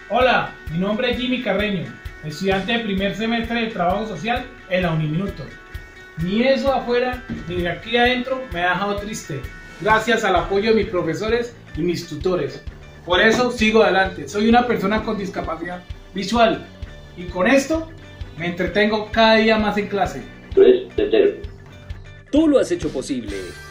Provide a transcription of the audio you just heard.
Hola, mi nombre es Jimmy Carreño, estudiante de primer semestre de Trabajo Social en la Uniminuto. Ni eso afuera ni de aquí adentro me ha dejado triste, gracias al apoyo de mis profesores y mis tutores. Por eso sigo adelante, soy una persona con discapacidad visual y con esto me entretengo cada día más en clase. Tú lo has hecho posible.